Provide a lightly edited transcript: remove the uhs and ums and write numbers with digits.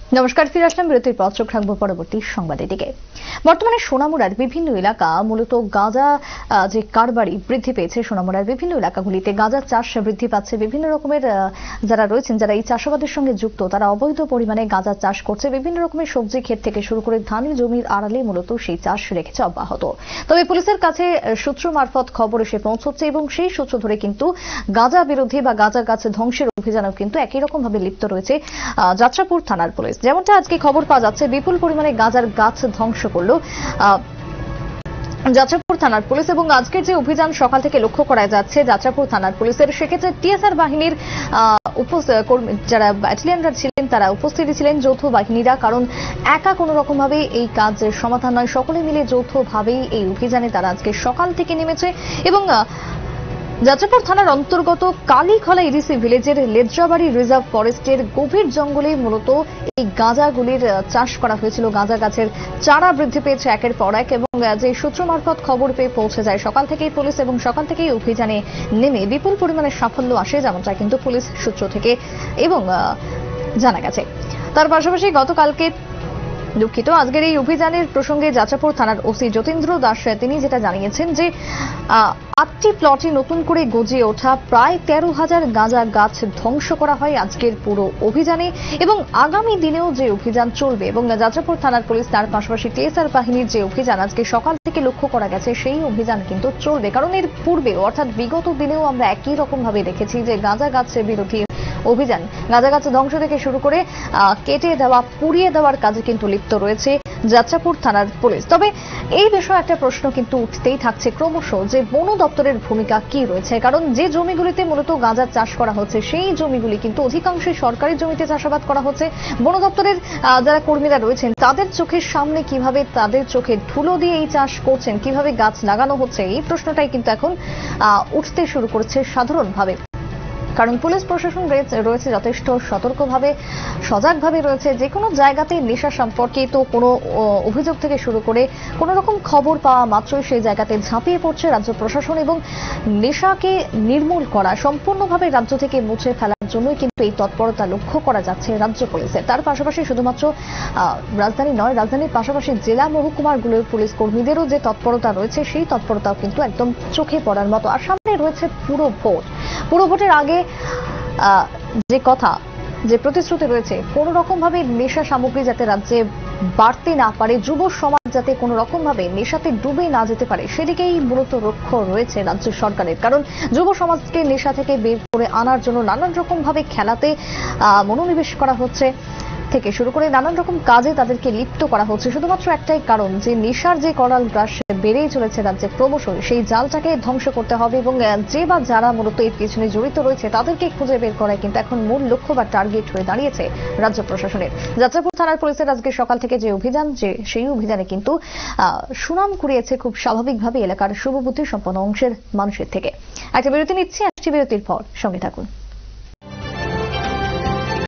নমস্কার, ফিরে আসলাম বিরতির পর। চোখ রাখবো পরবর্তী সংবাদের দিকে। বর্তমানে সোনামুড়ার বিভিন্ন এলাকা মূলত গাঁজা যে কারবারি বৃদ্ধি পেয়েছে। সোনামুড়ার বিভিন্ন এলাকাগুলিতে গাঁজার চাষ বৃদ্ধি পাচ্ছে। বিভিন্ন রকমের যারা রয়েছেন, যারা এই চাষাবাদের সঙ্গে যুক্ত, তারা অবৈধ পরিমাণে গাঁজা চাষ করছে। বিভিন্ন রকমের সবজি ক্ষেত থেকে শুরু করে ধানের জমির আড়ালে মূলত সেই চাষ রেখেছে অব্যাহত। তবে পুলিশের কাছে সূত্র মারফত খবর এসে পৌঁছচ্ছে এবং সেই সূত্র ধরে কিন্তু গাঁজা বিরোধী বা গাঁজা গাছ ধ্বংসের অভিযানেও কিন্তু একই রকম ভাবে লিপ্ত রয়েছে যাত্রাপুর থানার পুলিশ। যেমনটা আজকে খবর পাওয়া যাচ্ছে, বিপুল পরিমাণে গাঁজার গাছ ধ্বংস করলো যাত্রাপুর থানার পুলিশ। এবং আজকের যে অভিযান সকাল থেকে লক্ষ্য করা যাচ্ছে যাত্রাপুর থানার পুলিশের, সেক্ষেত্রে টিএসআর বাহিনীর যারা ব্যাটালিয়নরা ছিলেন তারা উপস্থিত ছিলেন, যৌথ বাহিনীরা। কারণ একা কোনো রকম ভাবে এই কাজের সমাধান নয়, সকলে মিলে যৌথভাবেই এই অভিযানে তারা আজকে সকাল থেকে নেমেছে। এবং যাত্রাপুর থানার অন্তর্গত কালীখলা ইডিসি ভিলেজের লেদ্রাবাড়ি রিজার্ভ ফরেস্টের গভীর জঙ্গলে মূলত এই গাঁজাগুলির চাষ করা হয়েছিল। গাঁজা গাছের চারা বৃদ্ধি পেয়েছে একের পর এক। এবং যে সূত্র মারফত খবর পেয়ে পৌঁছে যায় সকাল থেকেই পুলিশ, এবং সকাল থেকেই অভিযানে নেমে বিপুল পরিমাণে সাফল্য আসে, যেমনটা কিন্তু পুলিশ সূত্র থেকে এবং জানা গেছে। তার পাশাপাশি আজকের এই অভিযানের প্রসঙ্গে যাত্রাপুর থানার ওসি যতীন্দ্র দাস তিনি যেটা জানিয়েছেন যে 8টি প্লটে নতুন করে গজিয়ে ওঠা প্রায় 13,000 গাঁজা গাছ ধ্বংস করা হয় আজকের পুরো অভিযানে। এবং আগামী দিনেও যে অভিযান চলবে, এবং যাত্রাপুর থানার পুলিশ তার পাশাপাশি টিএসআর বাহিনীর যে অভিযান আজকে সকাল থেকে লক্ষ্য করা গেছে, সেই অভিযান কিন্তু চলবে। কারণ এর পূর্বে অর্থাৎ বিগত দিনেও আমরা একই রকম ভাবে দেখেছি যে গাঁজা গাছ বিরোধী অভিযান, গাঁজা গাছ ধ্বংস থেকে শুরু করে কেটে দেওয়া, পুড়িয়ে দেওয়ার কাজে কিন্তু লিপ্ত রয়েছে যাত্রাপুর থানার পুলিশ। তবে এই বিষয়ে একটা প্রশ্ন কিন্তু উঠতেই থাকছে ক্রমশ, যে বন দপ্তরের ভূমিকা কি রয়েছে। কারণ যে জমিগুলিতে মূলত গাঁজা চাষ করা হচ্ছে, সেই জমিগুলি কিন্তু অধিকাংশই সরকারি জমিতে চাষাবাদ করা হচ্ছে। বন দপ্তরের যারা কর্মীরা রয়েছেন তাদের চোখের সামনে কিভাবে, তাদের চোখে ধুলো দিয়ে এই চাষ করছেন, কিভাবে গাছ লাগানো হচ্ছে, এই প্রশ্নটাই কিন্তু এখন উঠতে শুরু করেছে সাধারণভাবে। কারণ পুলিশ প্রশাসন রয়েছে যথেষ্ট সতর্কভাবে, সজাগভাবে রয়েছে। যে কোনো জায়গাতে নেশা সম্পর্কিত কোনো অভিযোগ থেকে শুরু করে কোনো রকম খবর পাওয়া মাত্রই সেই জায়গাতে ঝাঁপিয়ে পড়ছে রাজ্য প্রশাসন, এবং নেশাকে নির্মূল করা, সম্পূর্ণভাবে রাজ্য থেকে মুছে ফেলার জন্যই কিন্তু এই তৎপরতা লক্ষ্য করা যাচ্ছে রাজ্য পুলিশের। তার পাশাপাশি শুধুমাত্র রাজধানী নয়, রাজধানীর পাশাপাশি জেলা মহকুমাগুলোর পুলিশ কর্মীদেরও যে তৎপরতা রয়েছে, সেই তৎপরতাও কিন্তু একদম চোখে পড়ার মতো। আর সামনে রয়েছে পুরো ভোটের আগে যে কথা, যে প্রতিশ্রুতি রয়েছে, কোন রকম ভাবে নেশা সামগ্রী যাতে রাজ্যে বাড়তে না পারে, যুব সমাজ যাতে কোন রকম ভাবে নেশাতে ডুবে না যেতে পারে, সেদিকেই মূলত লক্ষ্য রয়েছে রাজ্য সরকারের। কারণ যুব সমাজকে নেশা থেকে বের করে আনার জন্য নানান রকম ভাবে খেলাতে মনোনিবেশ করা হচ্ছে থেকে শুরু করে নানান রকম কাজে তাদেরকে লিপ্ত করা হচ্ছে, শুধুমাত্র একটাই কারণ যে নেশার যে করাল গ্রাস বেড়েই চলেছে রাজ্যে ক্রমশ, সেই জালটাকে ধ্বংস করতে হবে। এবং যে বা যারা মূলত এর পিছনে জড়িত রয়েছে তাদেরকে খুঁজে বের করাই কিন্তু এখন মূল লক্ষ্য বা টার্গেট হয়ে দাঁড়িয়েছে রাজ্য প্রশাসনের। যাত্রাপুর থানার পুলিশের আজকে সকাল থেকে যে অভিযান, সেই অভিযানে কিন্তু সুনাম কুড়িয়েছে খুব স্বাভাবিকভাবে এলাকার শুভবুদ্ধি সম্পন্ন অংশের মানুষের থেকে। একটা বিরতি নিচ্ছি, আসছি বিরতির পর সঙ্গে থাকুন।